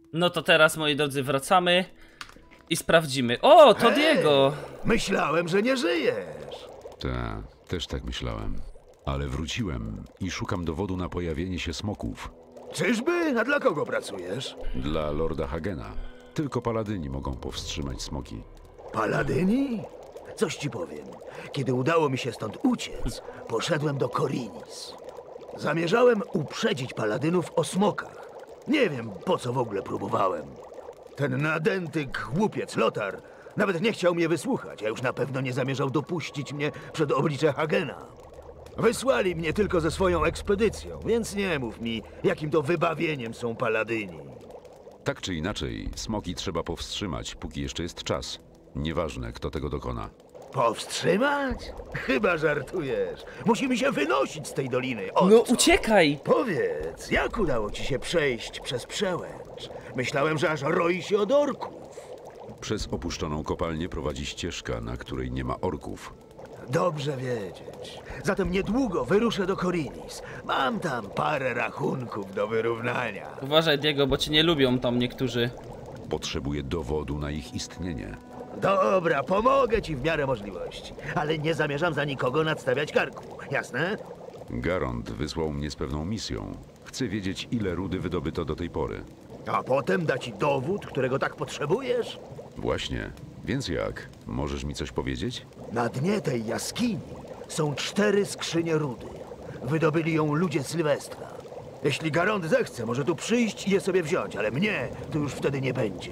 No to teraz, moi drodzy, wracamy i sprawdzimy. O, to Diego! Myślałem, że nie żyjesz. Ta, też tak myślałem. Ale wróciłem i szukam dowodu na pojawienie się smoków. Czyżby? A dla kogo pracujesz? Dla Lorda Hagena. Tylko paladyni mogą powstrzymać smoki. Paladyni? Coś ci powiem. Kiedy udało mi się stąd uciec, poszedłem do Korinis. Zamierzałem uprzedzić paladynów o smokach. Nie wiem, po co w ogóle próbowałem. Ten nadęty głupiec Lotar nawet nie chciał mnie wysłuchać, a już na pewno nie zamierzał dopuścić mnie przed oblicze Hagena. Wysłali mnie tylko ze swoją ekspedycją, więc nie mów mi, jakim to wybawieniem są paladyni. Tak czy inaczej, smoki trzeba powstrzymać, póki jeszcze jest czas. Nieważne, kto tego dokona. Powstrzymać? Chyba żartujesz. Musimy się wynosić z tej doliny. O No co? uciekaj! Powiedz, jak udało ci się przejść przez przełęcz? Myślałem, że aż roi się od orków. Przez opuszczoną kopalnię prowadzi ścieżka, na której nie ma orków. Dobrze wiedzieć. Zatem niedługo wyruszę do Korinis. Mam tam parę rachunków do wyrównania. Uważaj, Diego, bo cię nie lubią tam niektórzy. Potrzebuję dowodu na ich istnienie. Dobra, pomogę ci w miarę możliwości, ale nie zamierzam za nikogo nadstawiać karku, jasne? Garond wysłał mnie z pewną misją. Chcę wiedzieć, ile rudy wydobyto do tej pory. A potem da ci dowód, którego tak potrzebujesz? Właśnie. Więc jak? Możesz mi coś powiedzieć? Na dnie tej jaskini są 4 skrzynie rudy. Wydobyli ją ludzie Sylwestra. Jeśli Garond zechce, może tu przyjść i je sobie wziąć, ale mnie tu już wtedy nie będzie.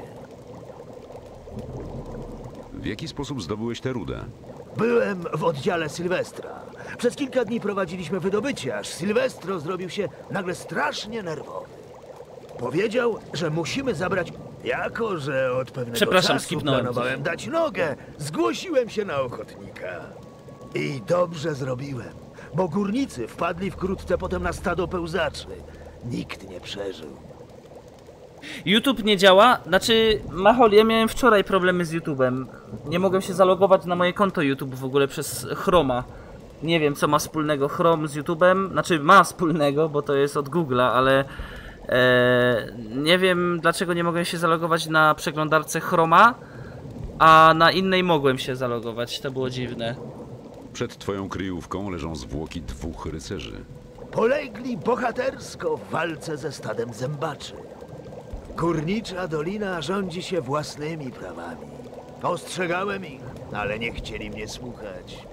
W jaki sposób zdobyłeś tę rudę? Byłem w oddziale Sylwestra. Przez kilka dni prowadziliśmy wydobycie, aż Sylwestro zrobił się nagle strasznie nerwowy. Powiedział, że musimy zabrać... Jako, że od pewnego Przepraszam, czasu skipnąłem planowałem dać nogę, zgłosiłem się na ochotnika. I dobrze zrobiłem, bo górnicy wpadli wkrótce potem na stado pełzaczy. Nikt nie przeżył. YouTube nie działa? Znaczy, Machol, ja miałem wczoraj problemy z YouTube'em. Nie mogłem się zalogować na moje konto YouTube w ogóle przez Chroma. Nie wiem, co ma wspólnego Chrome z YouTube'em. Znaczy, ma wspólnego, bo to jest od Google'a, ale... nie wiem, dlaczego nie mogłem się zalogować na przeglądarce Chroma, a na innej mogłem się zalogować. To było dziwne. Przed twoją kryjówką leżą zwłoki 2 rycerzy. Polegli bohatersko w walce ze stadem zębaczy. Górnicza dolina rządzi się własnymi prawami. Ostrzegałem ich, ale nie chcieli mnie słuchać.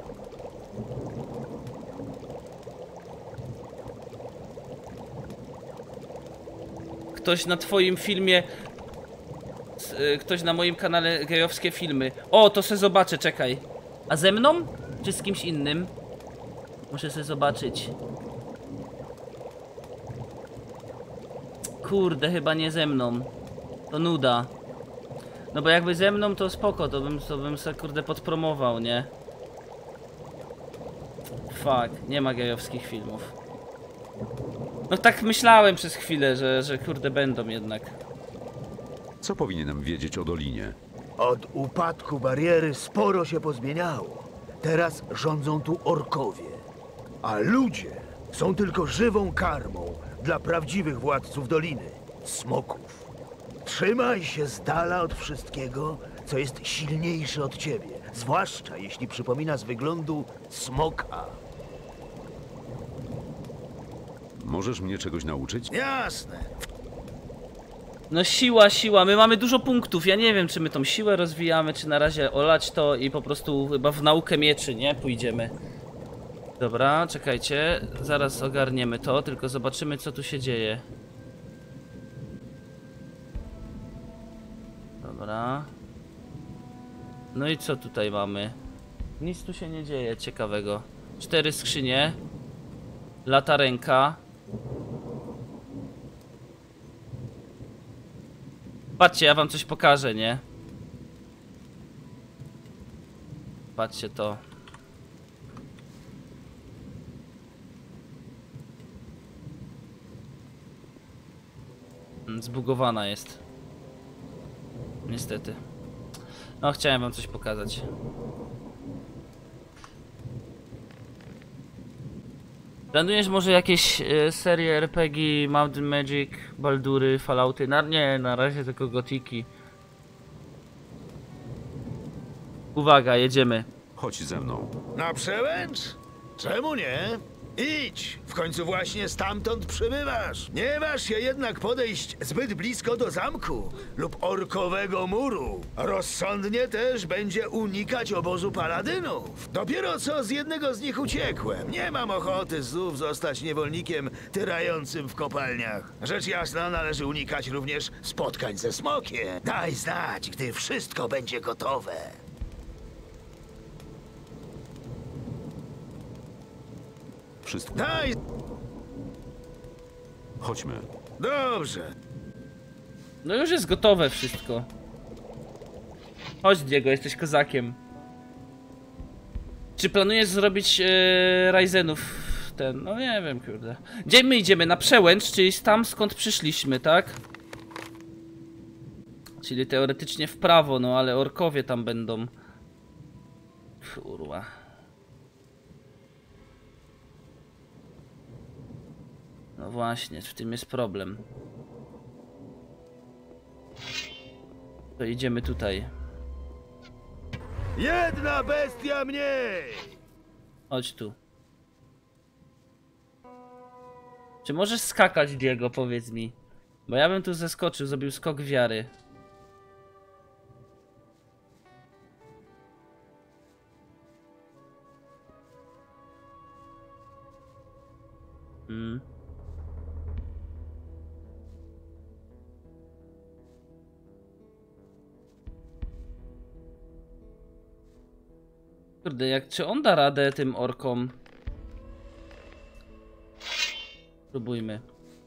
Ktoś na twoim filmie... Ktoś na moim kanale gejowskie filmy. O, to se zobaczę, czekaj. A ze mną? Czy z kimś innym? Muszę sobie zobaczyć. Kurde, chyba nie ze mną. To nuda. No bo jakby ze mną to spoko, to bym se kurde podpromował, nie? Fuck, nie ma gejowskich filmów. No tak myślałem przez chwilę, że kurde będą jednak. Co powinienem wiedzieć o dolinie? Od upadku bariery sporo się pozmieniało. Teraz rządzą tu orkowie. A ludzie są tylko żywą karmą dla prawdziwych władców doliny, smoków. Trzymaj się z dala od wszystkiego, co jest silniejsze od ciebie. Zwłaszcza jeśli przypomina z wyglądu smoka. Możesz mnie czegoś nauczyć? Jasne. No siła, siła, my mamy dużo punktów, ja nie wiem czy my tą siłę rozwijamy, czy na razie olać to i po prostu chyba w naukę mieczy, nie? Pójdziemy. Dobra, czekajcie, zaraz ogarniemy to, tylko zobaczymy co tu się dzieje. Dobra. No i co tutaj mamy? Nic tu się nie dzieje ciekawego. 4 skrzynie. Lata ręka. Patrzcie, ja wam coś pokażę, nie? Patrzcie to. Zbugowana jest. Niestety. No, chciałem wam coś pokazać. Planujesz może jakieś serie RPG, Mountain Magic, Baldury, Fallouty? Nie, na razie tylko Gotiki. Uwaga, jedziemy. Chodź ze mną. Na przełęcz? Czemu nie? Idź! W końcu właśnie stamtąd przybywasz. Nie waż się jednak podejść zbyt blisko do zamku lub orkowego muru. Rozsądnie też będzie unikać obozu paladynów. Dopiero co z jednego z nich uciekłem. Nie mam ochoty znów zostać niewolnikiem tyrającym w kopalniach. Rzecz jasna, należy unikać również spotkań ze smokiem. Daj znać, gdy wszystko będzie gotowe. Wszystko. Daj... Chodźmy. Dobrze. No już jest gotowe wszystko. Chodź Diego, jesteś kozakiem. Czy planujesz zrobić Ryzenów ten? No nie wiem, kurde. Gdzie my idziemy? Na przełęcz, czyli tam skąd przyszliśmy, tak? Czyli teoretycznie w prawo, no ale orkowie tam będą. Kurwa. No właśnie, w tym jest problem. To idziemy tutaj. Jedna bestia mniej! Chodź tu. Czy możesz skakać, Diego, powiedz mi? Bo ja bym tu zeskoczył, zrobił skok wiary. Kurde, czy on da radę tym orkom? Spróbujmy.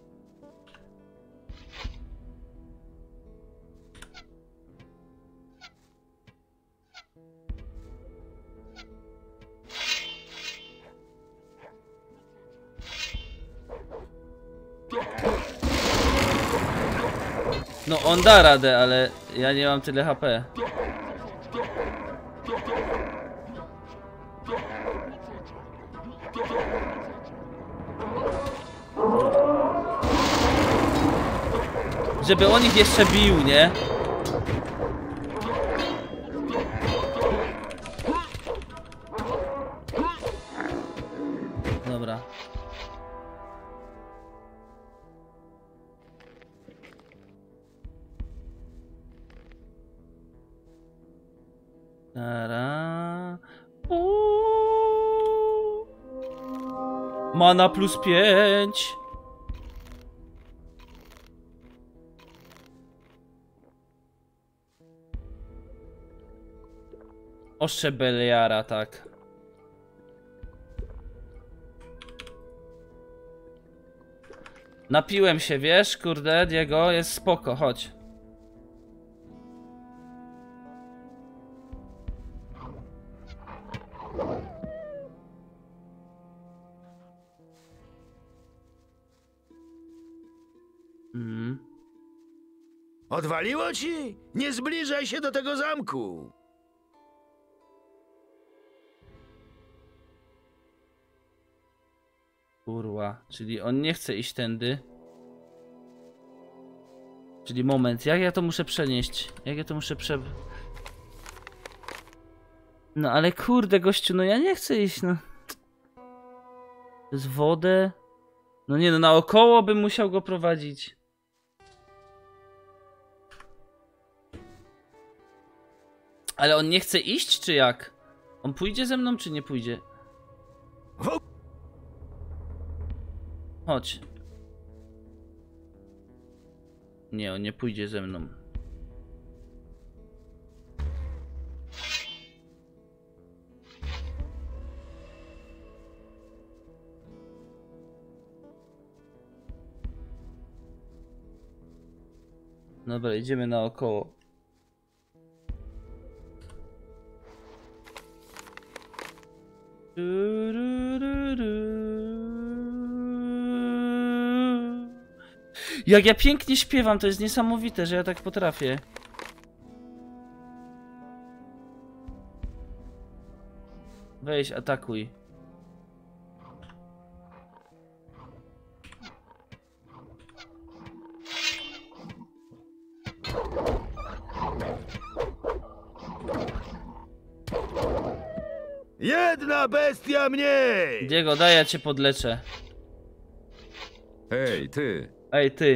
No on da radę, ale ja nie mam tyle HP. Żeby on ich jeszcze bił, nie? Dobra. Tara. Mana plus 5. Ostrze Beliara, tak. Napiłem się, wiesz, kurde, Diego, jest spoko, chodź. Odwaliło ci? Nie zbliżaj się do tego zamku. Kurwa, czyli on nie chce iść tędy. Czyli moment, jak ja to muszę przenieść? Jak ja to muszę No ale kurde, gościu, no ja nie chcę iść, no. Przez wodę? No nie, no naokoło bym musiał go prowadzić. Ale on nie chce iść, czy jak? On pójdzie ze mną, czy nie pójdzie? Chodź. Nie, on nie pójdzie ze mną. Dobra, idziemy naokoło. Jak ja pięknie śpiewam, to jest niesamowite, że ja tak potrafię. Weź, atakuj. Jedna bestia mniej! Diego, daj, ja cię podleczę. Hej, ty! Ej, ty.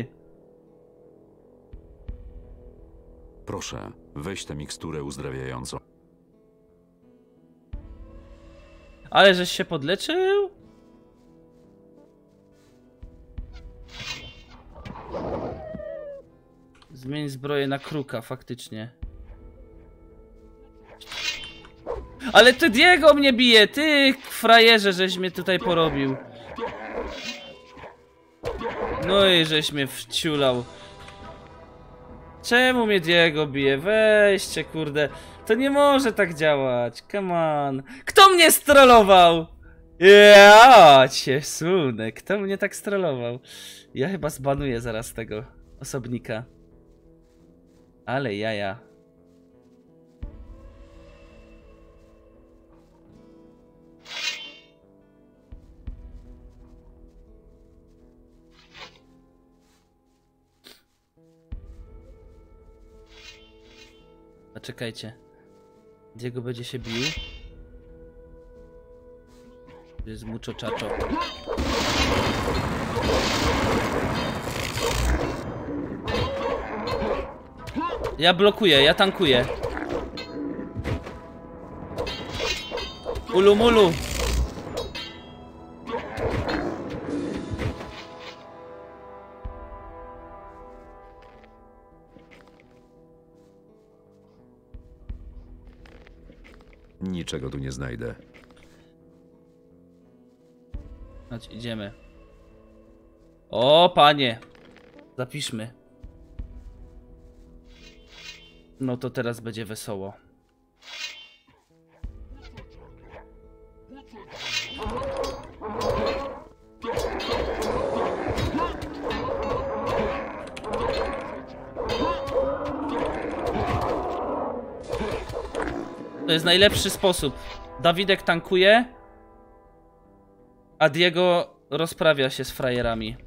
Proszę, weź tę miksturę uzdrawiającą. Ale żeś się podleczył? Zmień zbroję na kruka, faktycznie. Ale ty, Diego, mnie bije! Ty, frajerze, żeś mnie tutaj porobił. No i żeś mnie wciulał. Czemu mnie Diego bije? Weźcie, kurde. To nie może tak działać. Come on. Kto mnie strollował? Ja cię sunę. Kto mnie tak strollował? Ja chyba zbanuję zaraz tego osobnika. Ale jaja. A czekajcie. Diego będzie się bił. To jest mucho czaczo. Ja blokuję, ja tankuję. Ulu mulu. Niczego tu nie znajdę. Chodź, idziemy. O, panie. Zapiszmy. No to teraz będzie wesoło. To jest najlepszy sposób. Dawidek tankuje, a Diego rozprawia się z frajerami.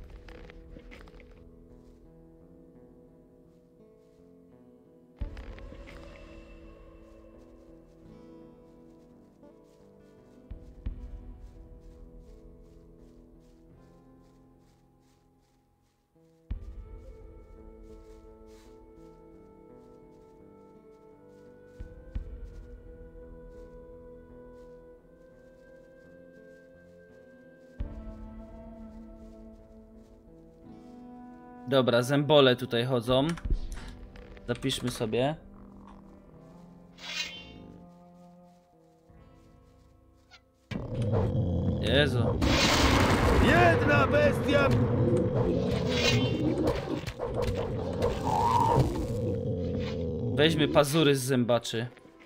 Dobra, zębole tutaj chodzą. Zapiszmy sobie. Jezu. Jedna bestia! Weźmy pazury z zębaczy.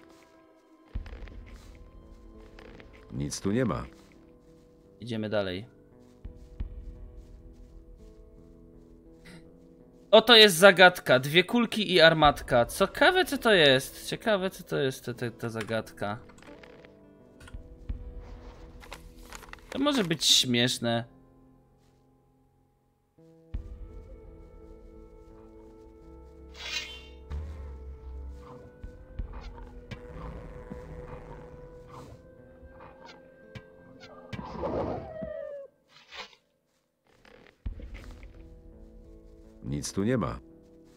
Nic tu nie ma. Idziemy dalej. Oto jest zagadka. 2 kulki i armatka. Ciekawe co to jest. Ciekawe co to jest ta zagadka. To może być śmieszne. Nic tu nie ma.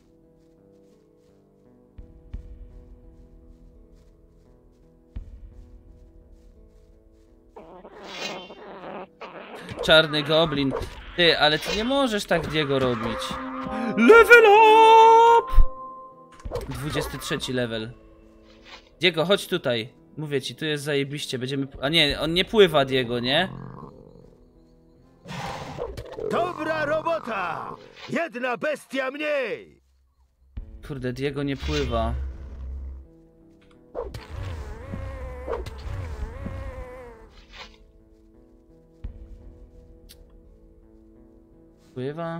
Czarny goblin. Ty, ale ty nie możesz tak Diego robić. Level up! 23 level. Diego, chodź tutaj. Mówię ci, tu jest zajebiście. Będziemy... A nie, on nie pływa, Diego, nie? Dobra robota! Jedna bestia mniej! Kurde, Diego nie pływa. Pływa?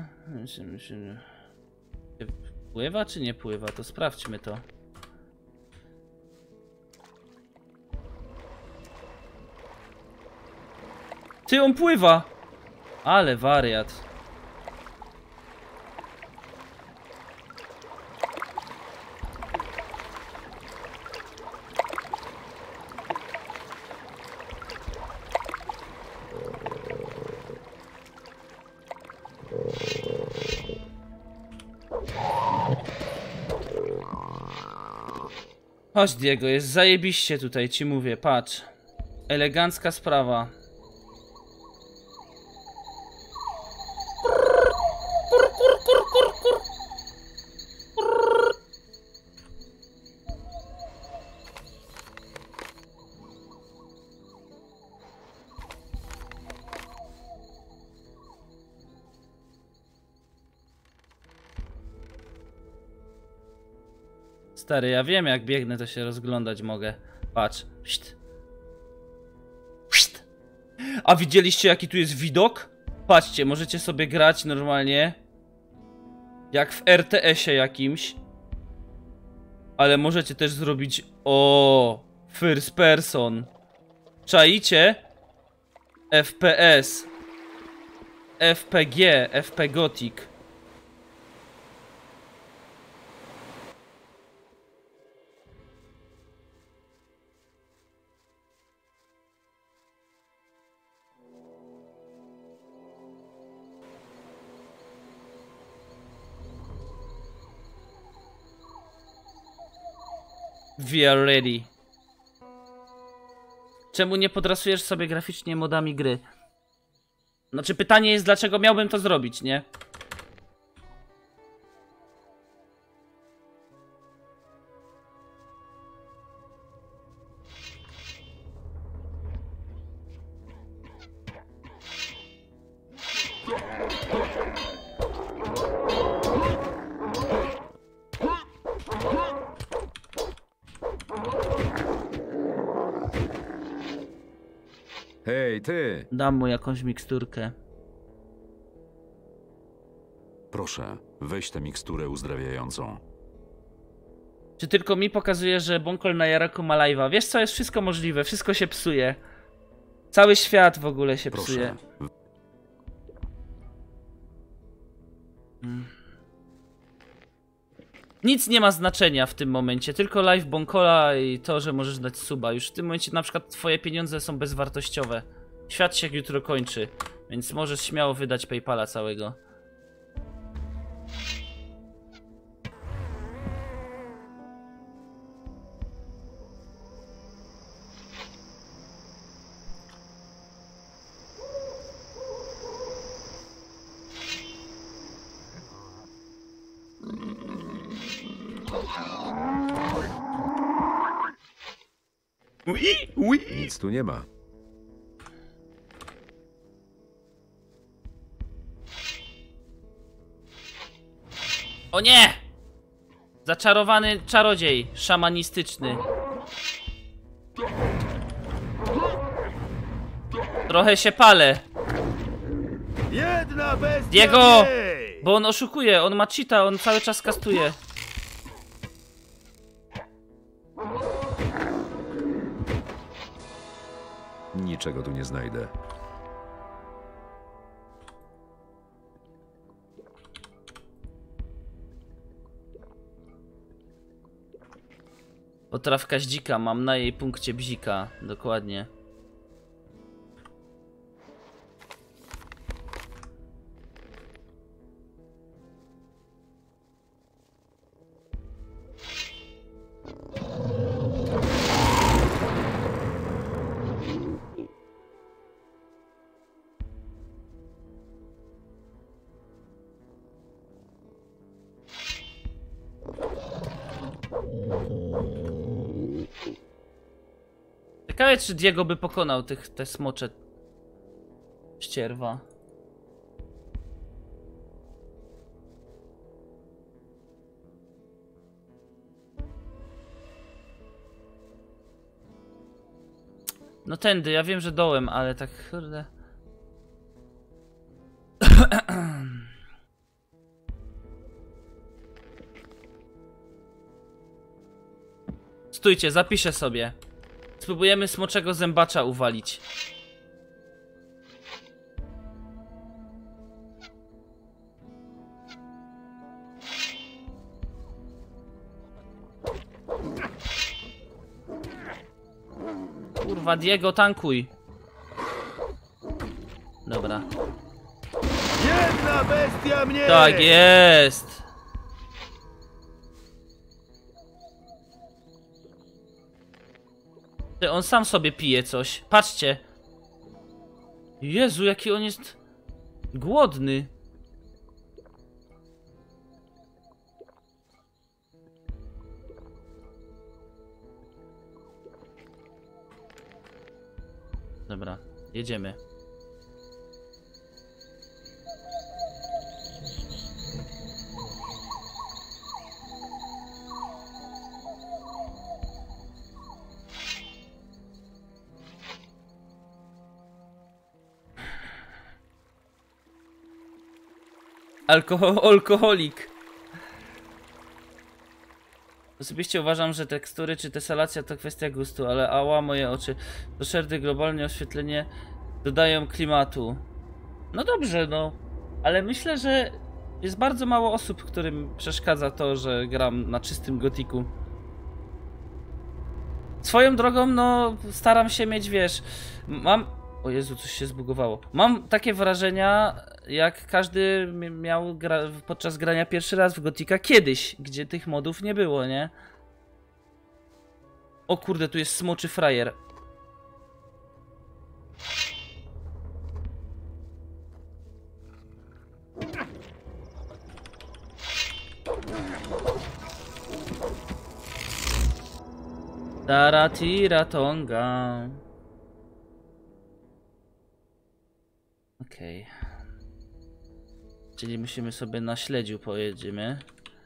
Pływa czy nie pływa? To sprawdźmy to. Ty, on pływa! Ale wariat. Chodź Diego, jest zajebiście tutaj, ci mówię, patrz. Elegancka sprawa. Stary, ja wiem jak biegnę, to się rozglądać mogę. Patrz. Pszt. Pszt. A widzieliście jaki tu jest widok? Patrzcie, możecie sobie grać normalnie. Jak w RTS-ie jakimś. Ale możecie też zrobić... O, first person. Czaicie? FPS. FPG, FP Gothic. We are ready. Czemu nie podrasujesz sobie graficznie modami gry? Znaczy pytanie jest, dlaczego miałbym to zrobić, nie? Hej, ty! Dam mu jakąś miksturkę. Proszę, weź tę miksturę uzdrawiającą. Czy tylko mi pokazuje, że Bonkol na Jaraku ma live'a? Wiesz co, jest wszystko możliwe, wszystko się psuje. Cały świat w ogóle się psuje. Proszę. Nic nie ma znaczenia w tym momencie, tylko live Bonkola i to, że możesz dać suba. Już w tym momencie na przykład twoje pieniądze są bezwartościowe. Świat się jutro kończy, więc możesz śmiało wydać PayPala całego. Nic tu nie ma. O nie! Zaczarowany czarodziej szamanistyczny. Trochę się palę. Jedna bestia Diego! mniej! Bo on oszukuje, on ma cheata, on cały czas kastuje. Niczego tu nie znajdę. Potrawka z dzika, mam na jej punkcie bzika, dokładnie. Ciekawe, czy Diego by pokonał te smocze ścierwa. No tędy, ja wiem, że dołem, ale tak kurde. Stójcie, zapiszę sobie. Spróbujemy smoczego zębacza uwalić. Kurwa, Diego, tankuj. Dobra. Jedna bestia mniej! Tak jest. Ty, on sam sobie pije coś. Patrzcie. Jezu, jaki on jest głodny. Dobra, jedziemy. Alkoholik. Osobiście uważam, że tekstury czy tesalacja to kwestia gustu, ale ała moje oczy. To szerdy globalnie oświetlenie dodają klimatu. No dobrze, no. Ale myślę, że jest bardzo mało osób, którym przeszkadza to, że gram na czystym gotiku. Swoją drogą, no, staram się mieć, wiesz, mam... O Jezu, coś się zbugowało. Mam takie wrażenia, jak każdy miał podczas grania pierwszy raz w Gotika kiedyś, gdzie tych modów nie było, nie? O kurde, tu jest smoczy frajer. Taratira tonga. Okej. Czyli musimy sobie na śledziu pojedziemy.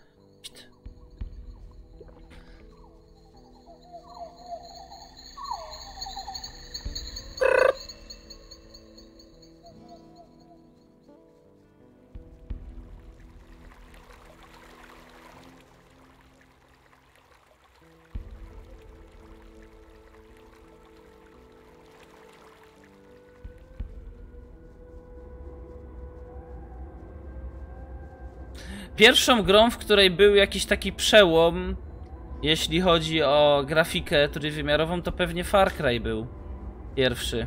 Pierwszą grą, w której był jakiś taki przełom, jeśli chodzi o grafikę trójwymiarową, to pewnie Far Cry był pierwszy.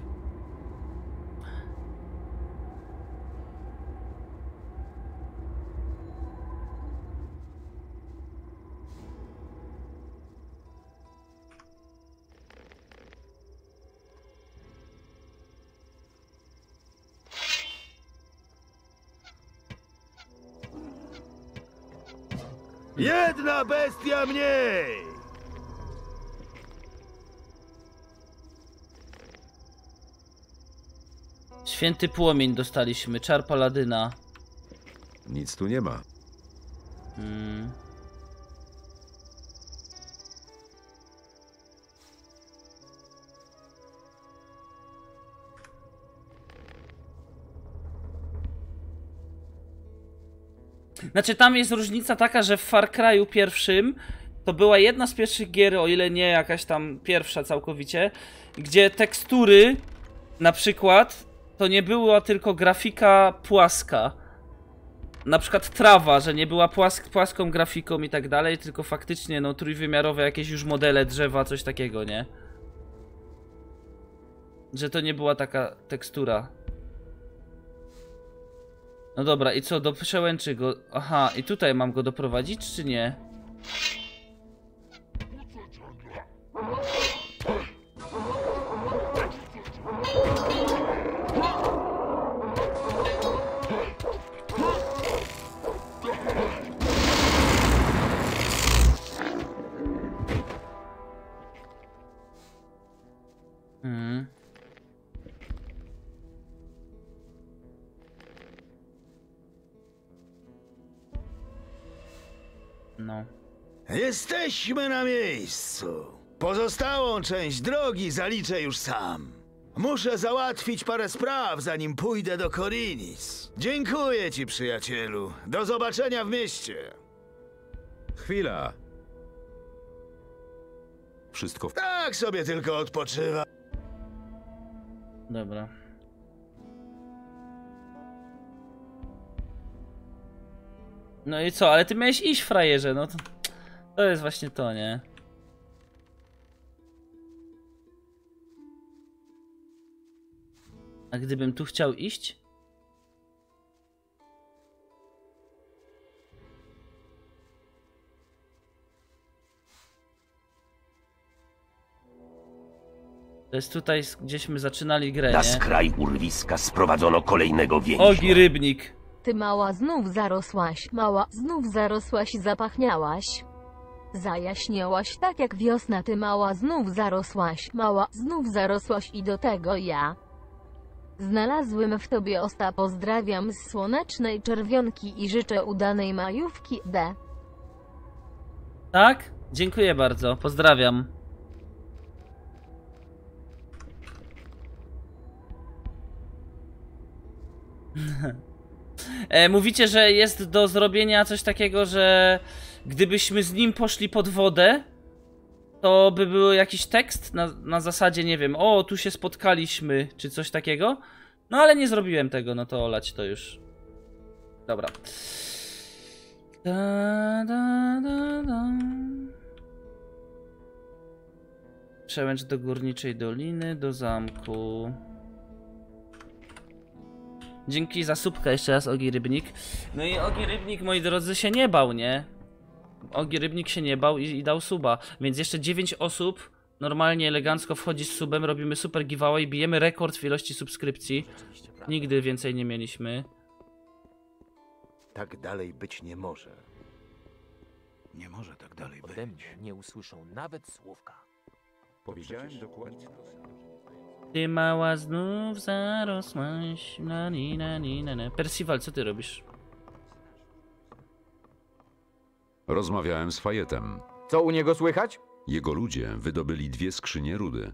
Jedna bestia mniej! Święty płomień dostaliśmy, czar paladyna. Nic tu nie ma. Znaczy tam jest różnica taka, że w Far Cry'u pierwszym to była jedna z pierwszych gier, o ile nie jakaś tam pierwsza całkowicie, gdzie tekstury na przykład to nie była tylko grafika płaska. Na przykład trawa, że nie była płaską grafiką i tak dalej, tylko faktycznie no trójwymiarowe jakieś już modele drzewa, coś takiego, nie? Że to nie była taka tekstura. No dobra, i co, do przełęczy go... Aha, i tutaj mam go doprowadzić, czy nie? No. Jesteśmy na miejscu. Pozostałą część drogi zaliczę już sam. Muszę załatwić parę spraw, zanim pójdę do Korinis. Dziękuję ci, przyjacielu. Do zobaczenia w mieście. Chwila. Wszystko w... Tak sobie tylko odpoczywam. Dobra. No i co, ale ty miałeś iść, frajerze, no to jest właśnie to, nie? A gdybym tu chciał iść? To jest tutaj, gdzieśmy zaczynali grę, Na nie? skraj urwiska sprowadzono kolejnego więźnia. Ogi Rybnik. Ty mała znów zarosłaś, mała znów zarosłaś i zapachniałaś. Zajaśniałaś tak jak wiosna, ty mała znów zarosłaś, mała znów zarosłaś i do tego ja. Znalazłem w tobie osta, pozdrawiam z słonecznej Czerwionki i życzę udanej majówki, D. Tak? Dziękuję bardzo, pozdrawiam. Mówicie, że jest do zrobienia coś takiego, że gdybyśmy z nim poszli pod wodę, to by był jakiś tekst na zasadzie, nie wiem, o, tu się spotkaliśmy, czy coś takiego. No ale nie zrobiłem tego, no to olać to już. Dobra. Przełęcz do Górniczej Doliny, do zamku. Dzięki za słupkę jeszcze raz, Ogi Rybnik. No i Ogi Rybnik, moi drodzy, się nie bał, nie? Ogi Rybnik się nie bał i dał suba. Więc jeszcze 9 osób normalnie, elegancko wchodzi z subem, robimy super giveaway, bijemy rekord w ilości subskrypcji. Nigdy więcej nie mieliśmy. Tak dalej być nie może. Nie może tak dalej być. Ode mnie nie usłyszą nawet słówka. Powiedziałem dokładnie. Ty mała znów zarosłaś. Na ni na ni na na. Percival, co ty robisz? Rozmawiałem z Fajetem. Co u niego słychać? Jego ludzie wydobyli 2 skrzynie rudy.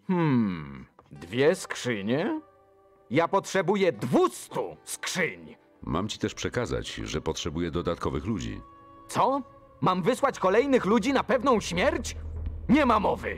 2 skrzynie? Ja potrzebuję 200 skrzyń. Mam ci też przekazać, że potrzebuję dodatkowych ludzi. Co? Mam wysłać kolejnych ludzi na pewną śmierć? Nie ma mowy.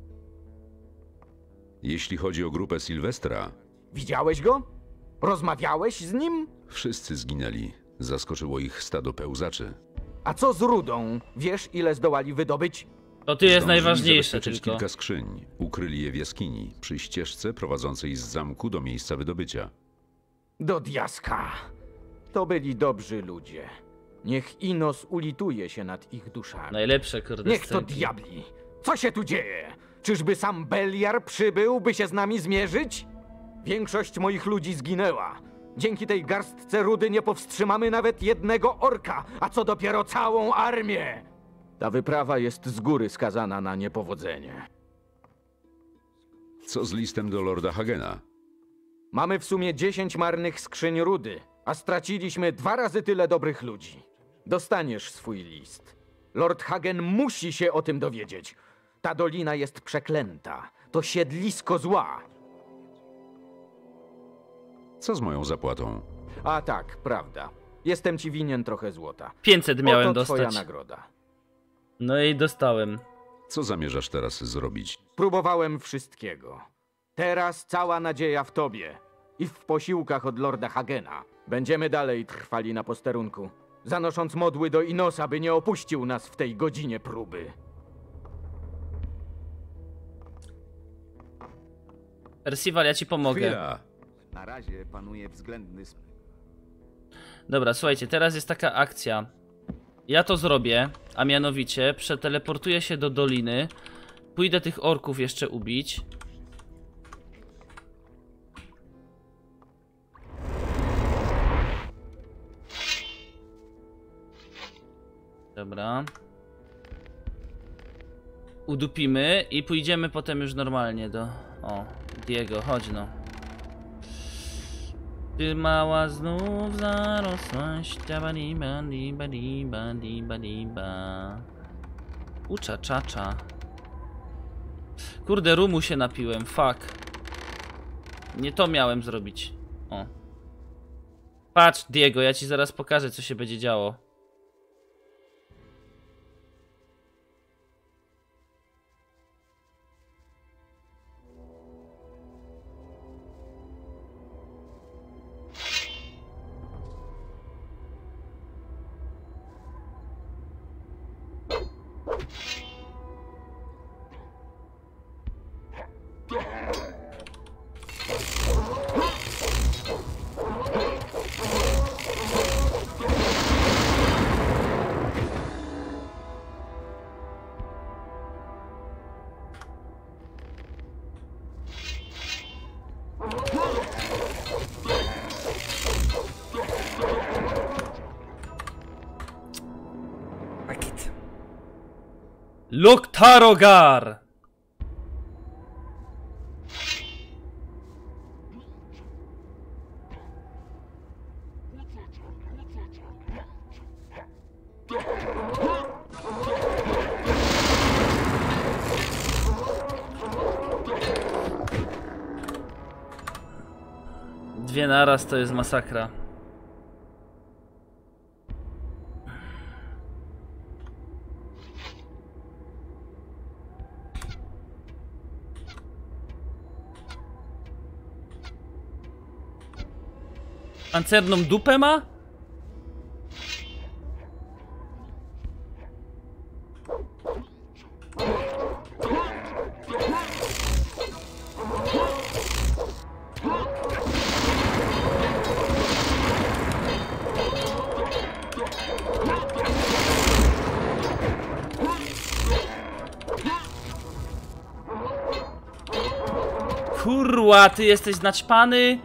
Jeśli chodzi o grupę Sylwestra, Widziałeś go? Rozmawiałeś z nim? wszyscy zginęli. Zaskoczyło ich stado pełzaczy. A co z rudą? Wiesz, ile zdołali wydobyć? To ty jest Zdążyli najważniejsze zabezpieczyć tylko. kilka skrzyń. Ukryli je w jaskini, przy ścieżce prowadzącej z zamku do miejsca wydobycia. Do diaska. To byli dobrzy ludzie. Niech Inos ulituje się nad ich duszami. Najlepsze, kurde, Niech to scenki. diabli! Co się tu dzieje? Czyżby sam Beliar przybył, by się z nami zmierzyć? Większość moich ludzi zginęła. Dzięki tej garstce rudy nie powstrzymamy nawet jednego orka, a co dopiero całą armię! Ta wyprawa jest z góry skazana na niepowodzenie. Co z listem do Lorda Hagena? Mamy w sumie 10 marnych skrzyń rudy, a straciliśmy 2 razy tyle dobrych ludzi. Dostaniesz swój list. Lord Hagen musi się o tym dowiedzieć. Ta dolina jest przeklęta. To siedlisko zła. Co z moją zapłatą? A tak, prawda. Jestem ci winien trochę złota. 500 miałem Oto twoja dostać. nagroda. No i dostałem. Co zamierzasz teraz zrobić? Próbowałem wszystkiego. Teraz cała nadzieja w tobie i w posiłkach od Lorda Hagena. Będziemy dalej trwali na posterunku, zanosząc modły do Inosa, by nie opuścił nas w tej godzinie próby. Percival, ja ci pomogę. Chwila! Na razie panuje względny Dobra, słuchajcie, teraz jest taka akcja. Ja to zrobię, a mianowicie przeteleportuję się do doliny. Pójdę tych orków jeszcze ubić. Dobra. Udupimy i pójdziemy potem już normalnie do... O, Diego, chodź no. Ty mała znów zarosłaś, diabadiba, dibadiba, dibadiba. Ucza, czacza. Kurde, rumu się napiłem, fuck. Nie to miałem zrobić. O. Patrz, Diego, ja ci zaraz pokażę, co się będzie działo. Loktarogar! Dwie naraz to jest masakra. Pancerną dupę ma? Kurwa, ty jesteś naćpany?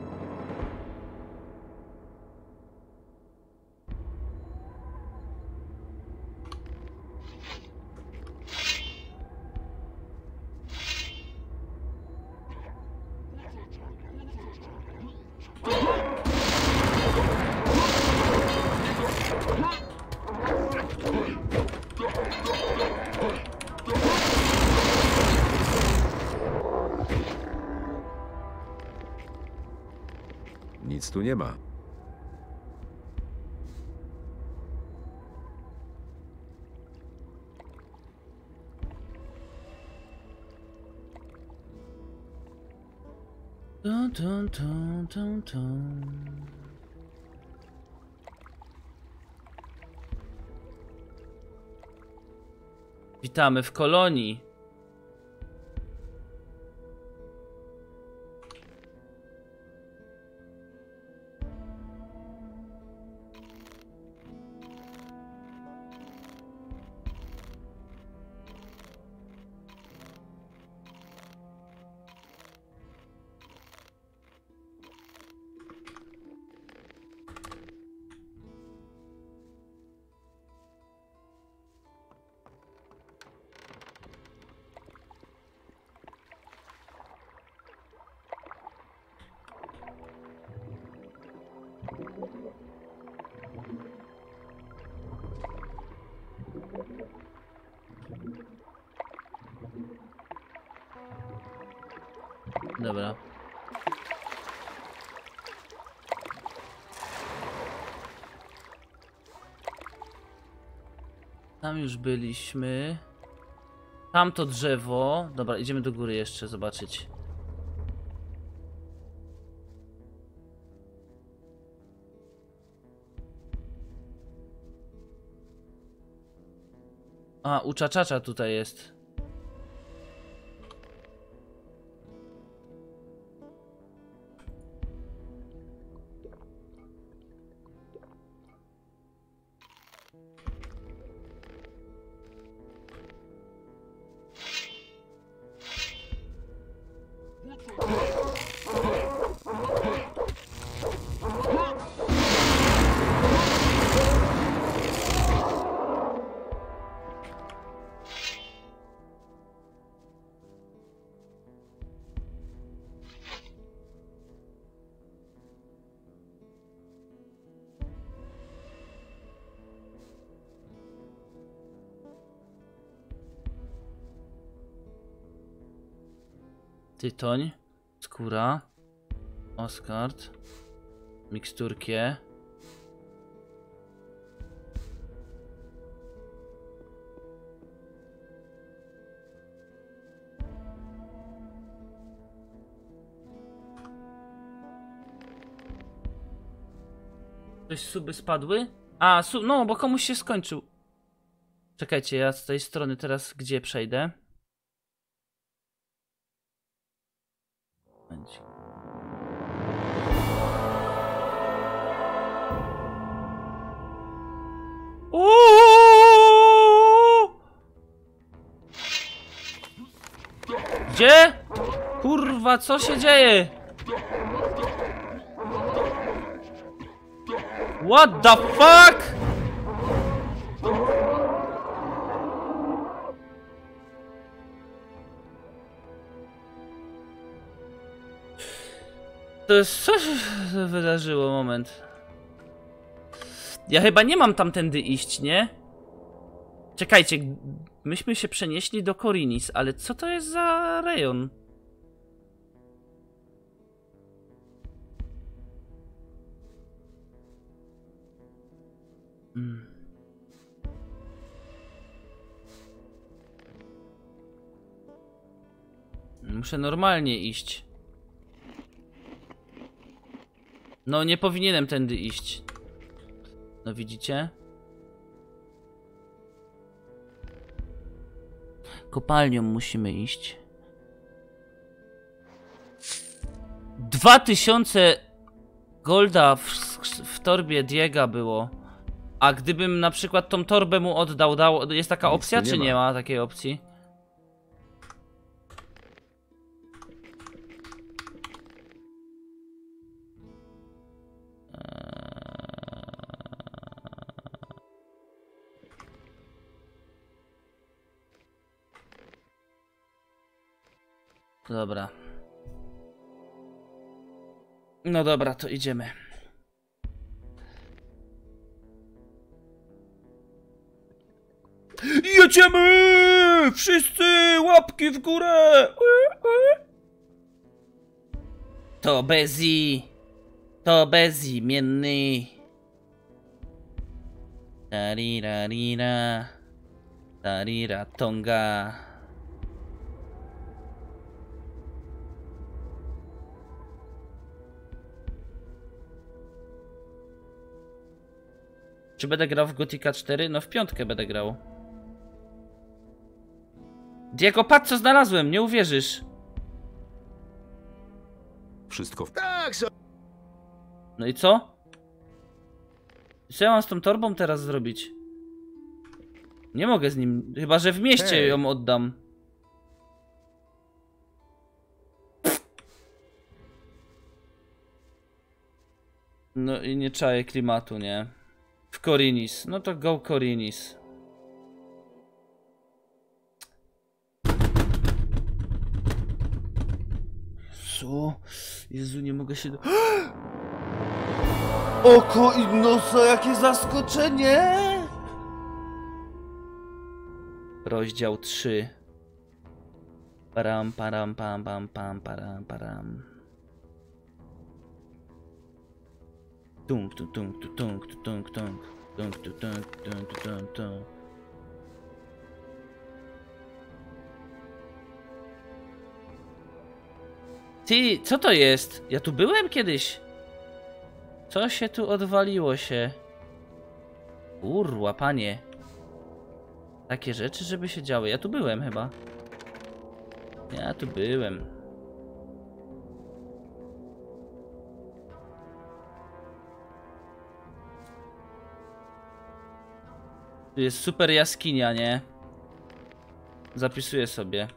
Nic tu nie ma. Dun, dun, dun, dun, dun. Witamy w kolonii. Dobra. Tam już byliśmy. Tam to drzewo. Dobra, idziemy do góry jeszcze zobaczyć. A, uczaczacza tutaj jest. Tytoń, skóra, Oskard, miksturkie. Coś suby spadły? A, no bo komuś się skończył. Czekajcie, ja z tej strony teraz gdzie przejdę? Gdzie? Kurwa, co się dzieje? What the fuck? To jest... Co się wydarzyło? Moment. Ja chyba nie mam tamtędy iść, nie? Czekajcie, myśmy się przenieśli do Korinis, ale co to jest za rejon? Muszę normalnie iść. No nie powinienem tędy iść. No widzicie? Kopalnią musimy iść. 2000 golda w torbie Diega było. A gdybym na przykład tą torbę mu oddał, jest taka opcja, czy nie ma takiej opcji? Dobra. No dobra, to idziemy. Jedziemy! Wszyscy łapki w górę! To bezimienny. Tarirarira. Tarira tonga. Czy będę grał w Gothica 4? No w 5 będę grał. Diego, patrz co znalazłem, nie uwierzysz. Wszystko w... Tak, No i co? Co ja mam z tą torbą teraz zrobić? Nie mogę z nim, chyba że w mieście ją oddam. No i nie czaję klimatu, nie? W Korinis, no to go Korinis. Co? Jezu, nie mogę się... Oko i nosa, jakie zaskoczenie! Rozdział 3. Param, param, pam, pam, pam, param, param. Tung, tung, tung, tung, tung, tung, tung, tung, tung, tung, tung, tung. Ty, co to jest? Ja tu byłem kiedyś. Co się tu odwaliło się? Kurwa, panie. Takie rzeczy, żeby się działy. Ja tu byłem chyba. Ja tu byłem. Tu jest super jaskinia, nie? Zapisuję sobie.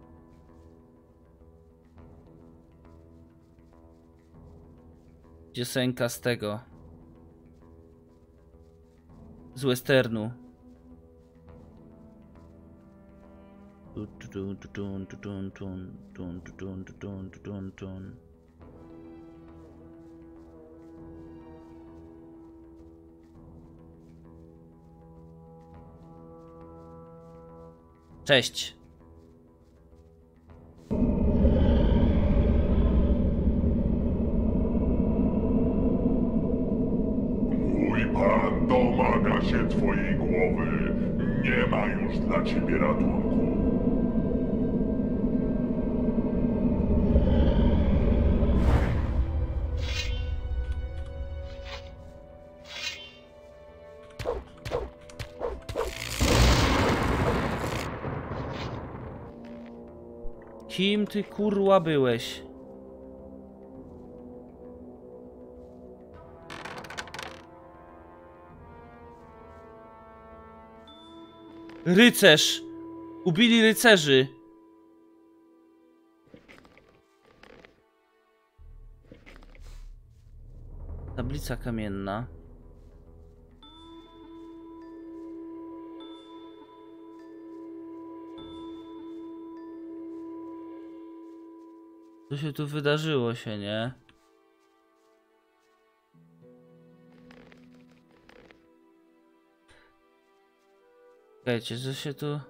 Piosenka z tego. Z westernu. Cześć. Mój pan domaga się twojej głowy. Nie ma już dla ciebie ratunku. Kim ty kurwa byłeś? Rycerz! Ubili rycerzy! Tablica kamienna. Co się tu wydarzyło się, nie? Czekajcie, że się tu...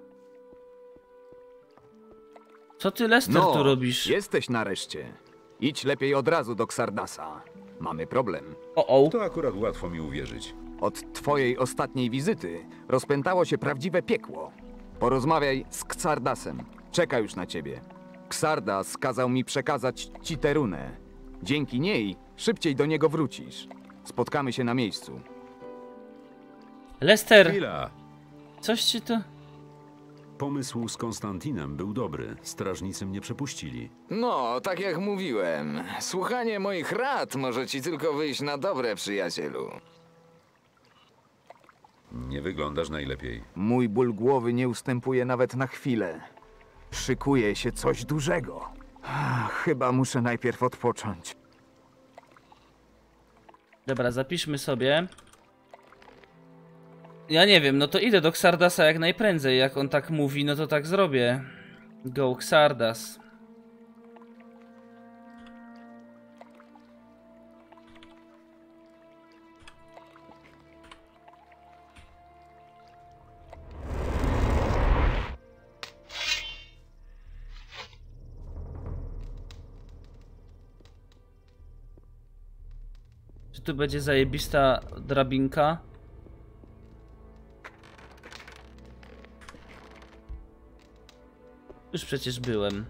Co ty, Lester, tu robisz? Jesteś nareszcie. Idź lepiej od razu do Xardasa. Mamy problem. O. To akurat łatwo mi uwierzyć. Od twojej ostatniej wizyty rozpętało się prawdziwe piekło. Porozmawiaj z Xardasem. Czeka już na ciebie. Xardas kazał mi przekazać ci tę runę. Dzięki niej szybciej do niego wrócisz. Spotkamy się na miejscu. Lester, Chwila! coś ci tu... Pomysł z Konstantinem był dobry. Strażnicy mnie przepuścili. No, tak jak mówiłem, słuchanie moich rad może ci tylko wyjść na dobre, przyjacielu. Nie wyglądasz najlepiej. Mój ból głowy nie ustępuje nawet na chwilę. Szykuje się coś dużego. Chyba muszę najpierw odpocząć. Dobra, zapiszmy sobie. Ja nie wiem, no to idę do Xardasa jak najprędzej. Jak on tak mówi, no to tak zrobię. Go Xardas. Czy tu będzie zajebista drabinka? Już przecież byłem.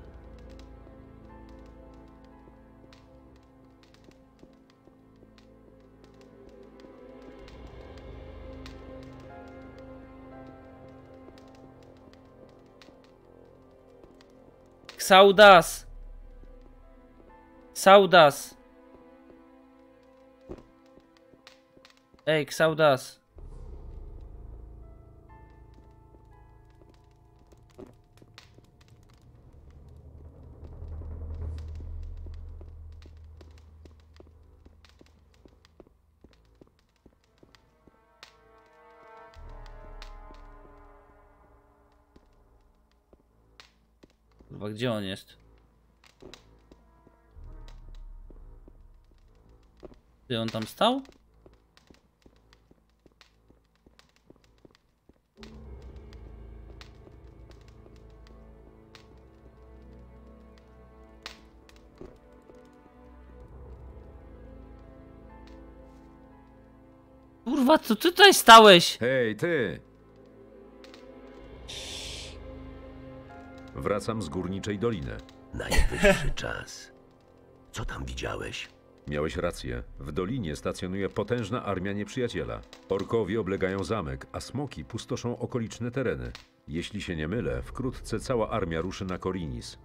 Xaudas! Xaudas! Ej, Xaudas! Kurwa, gdzie on jest? Gdzie on tam stał? Kurwa, co ty tutaj stałeś? Hej, ty! Wracam z Górniczej Doliny. Najwyższy czas. Co tam widziałeś? Miałeś rację. W dolinie stacjonuje potężna armia nieprzyjaciela. Orkowie oblegają zamek, a smoki pustoszą okoliczne tereny. Jeśli się nie mylę, wkrótce cała armia ruszy na Korinis.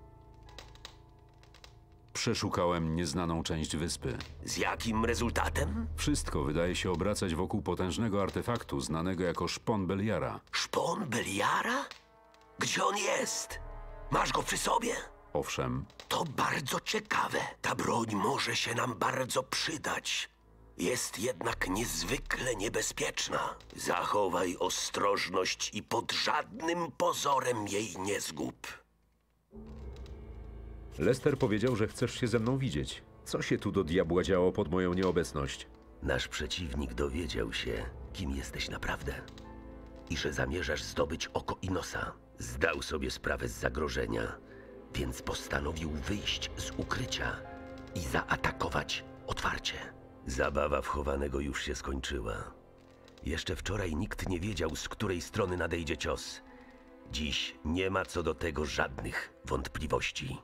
Przeszukałem nieznaną część wyspy. Z jakim rezultatem? Wszystko wydaje się obracać wokół potężnego artefaktu znanego jako szpon Beliara. Szpon Beliara? Gdzie on jest? Masz go przy sobie? Owszem, To bardzo ciekawe. Ta broń może się nam bardzo przydać. Jest jednak niezwykle niebezpieczna. Zachowaj ostrożność i pod żadnym pozorem jej nie zgub. Lester powiedział, że chcesz się ze mną widzieć. Co się tu do diabła działo pod moją nieobecność? Nasz przeciwnik dowiedział się, kim jesteś naprawdę i że zamierzasz zdobyć oko Inosa. Zdał sobie sprawę z zagrożenia, więc postanowił wyjść z ukrycia i zaatakować otwarcie. Zabawa w chowanego już się skończyła. Jeszcze wczoraj nikt nie wiedział, z której strony nadejdzie cios. Dziś nie ma co do tego żadnych wątpliwości.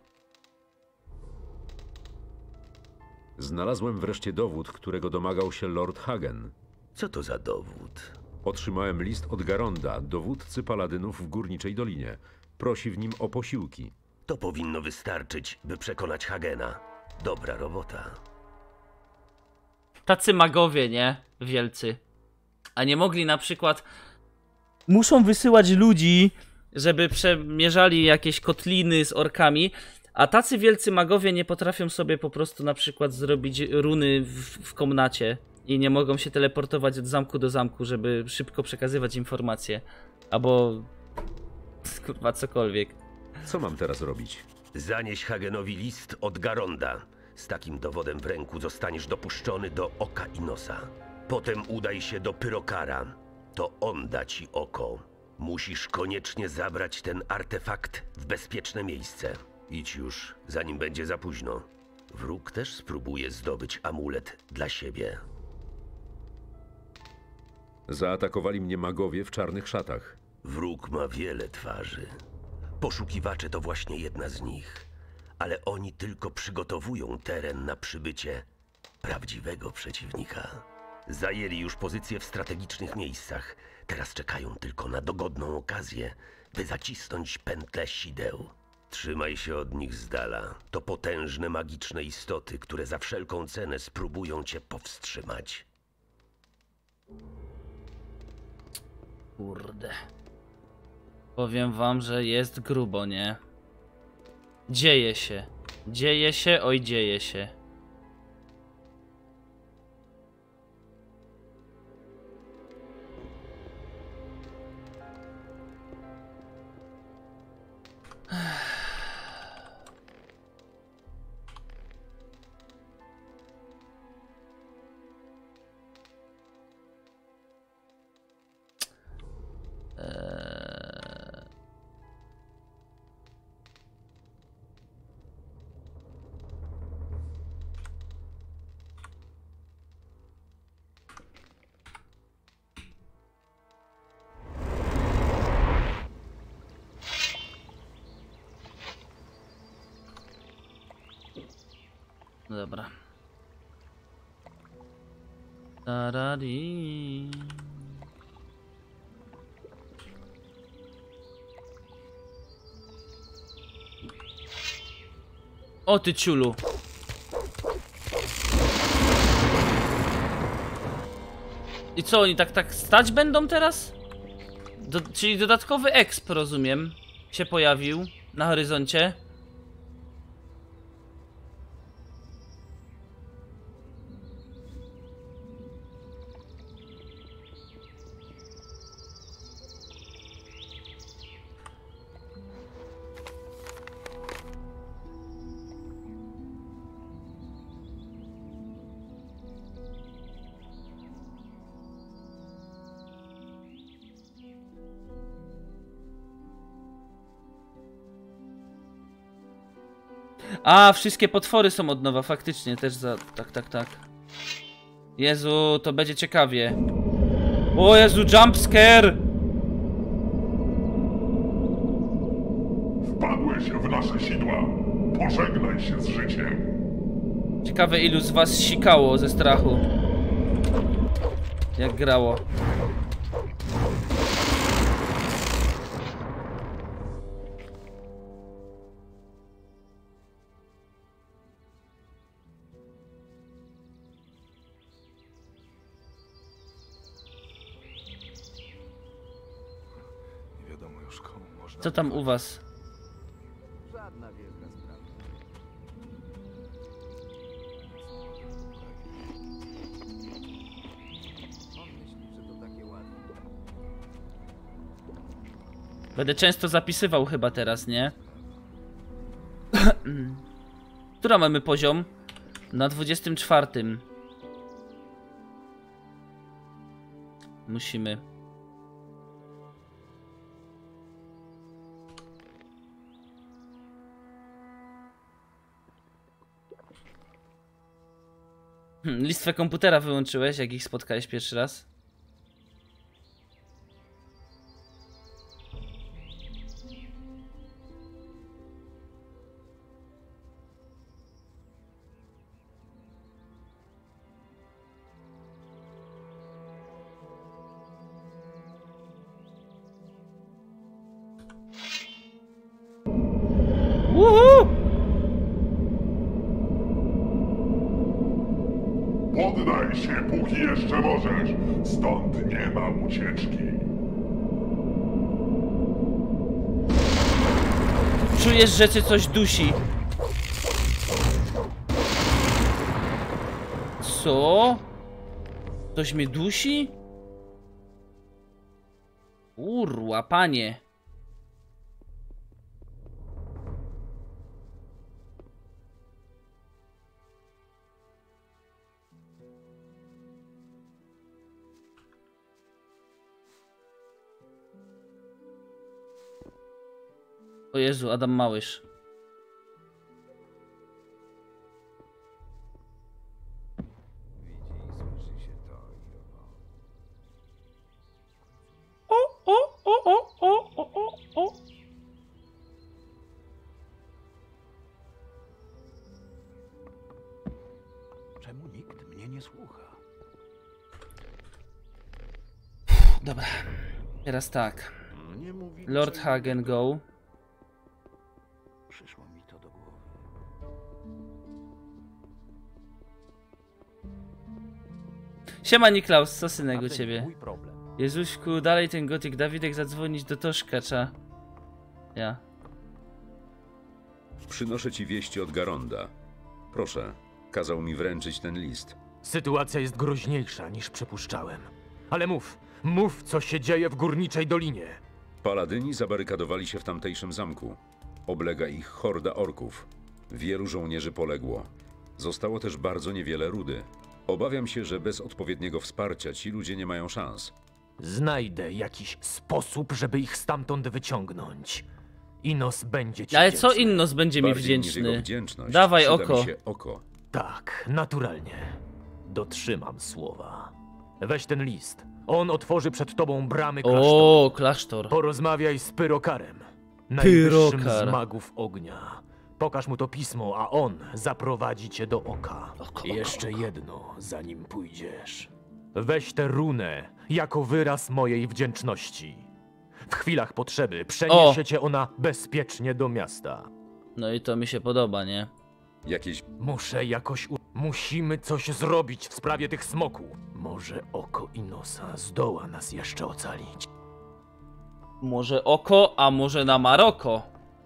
Znalazłem wreszcie dowód, którego domagał się Lord Hagen. Co to za dowód? Otrzymałem list od Garonda, dowódcy paladynów w Górniczej Dolinie. Prosi w nim o posiłki. To powinno wystarczyć, by przekonać Hagena. Dobra robota. Tacy magowie, nie? Wielcy. A nie mogli na przykład... Muszą wysyłać ludzi, żeby przemierzali jakieś kotliny z orkami, a tacy wielcy magowie nie potrafią sobie po prostu na przykład zrobić runy w komnacie i nie mogą się teleportować od zamku do zamku, żeby szybko przekazywać informacje. Albo... kurwa, cokolwiek. Co mam teraz robić? Zanieś Hagenowi list od Garonda. Z takim dowodem w ręku zostaniesz dopuszczony do oka Inosa. Potem udaj się do Pyrokara. To on da ci oko. Musisz koniecznie zabrać ten artefakt w bezpieczne miejsce. Idź już, zanim będzie za późno. Wróg też spróbuje zdobyć amulet dla siebie. Zaatakowali mnie magowie w czarnych szatach. Wróg ma wiele twarzy. Poszukiwacze to właśnie jedna z nich. Ale oni tylko przygotowują teren na przybycie prawdziwego przeciwnika. Zajęli już pozycje w strategicznych miejscach. Teraz czekają tylko na dogodną okazję, by zacisnąć pętlę sideł. Trzymaj się od nich z dala. To potężne, magiczne istoty, które za wszelką cenę spróbują cię powstrzymać. Kurde. Powiem wam, że jest grubo, nie? Dzieje się. Dzieje się, oj dzieje się. Dobra. Tarari. O ty ciulu. I co, oni tak stać będą teraz? Czyli dodatkowy exp, rozumiem, się pojawił na horyzoncie. A, wszystkie potwory są od nowa, faktycznie, też za... Tak. Jezu, to będzie ciekawie. O Jezu, jumpscare! Wpadłeś w nasze sidła. Pożegnaj się z życiem. Ciekawe, ilu z was sikało ze strachu. Jak grało. Co tam u was? Żadna wielka sprawa. On myśli, że to takie ładne. Będę często zapisywał chyba teraz, nie? Która mamy poziom? Na 24. Musimy. Listwę komputera wyłączyłeś, jak ich spotkałeś pierwszy raz? Poddaj się, póki jeszcze możesz. Stąd nie ma ucieczki. Czujesz, że cię coś dusi. Co? Ktoś mnie dusi? Urła, panie. O Jezu, Adam Małysz. O. Czemu nikt mnie nie słucha? Dobra. Teraz tak. Lord Hagen, go. Przyszło mi to do głowy. Siema Niklaus, co synek u ciebie? Mój problem. Jezuśku, dalej ten gotyk. Dawidek zadzwonić do Toszka, cza. Ja. Przynoszę ci wieści od Garonda. Proszę, kazał mi wręczyć ten list. Sytuacja jest groźniejsza niż przypuszczałem. Ale mów, co się dzieje w Górniczej Dolinie. Paladyni zabarykadowali się w tamtejszym zamku. Oblega ich horda orków. Wielu żołnierzy poległo. Zostało też bardzo niewiele rudy. Obawiam się, że bez odpowiedniego wsparcia ci ludzie nie mają szans. Znajdę jakiś sposób, żeby ich stamtąd wyciągnąć. Inos będzie ci Ale co wdzięczny. Innos będzie mi Bardziej niż jego wdzięczny? wdzięczność, Dawaj przyda oko. mi się oko. Tak, naturalnie. Dotrzymam słowa. Weź ten list. On otworzy przed tobą bramy klasztoru. O, klasztor. Porozmawiaj z Pyrokarem, najwyższym Pyrokar. z magów ognia. Pokaż mu to pismo, a on zaprowadzi cię do oka. Jeszcze jedno, zanim pójdziesz. Weź tę runę jako wyraz mojej wdzięczności. W chwilach potrzeby przeniesie cię ona bezpiecznie do miasta. No i to mi się podoba, nie? Jakieś... Muszę jakoś... Musimy coś zrobić w sprawie tych smoków. Może oko Inosa zdoła nas jeszcze ocalić. Może oko, a może na Maroko.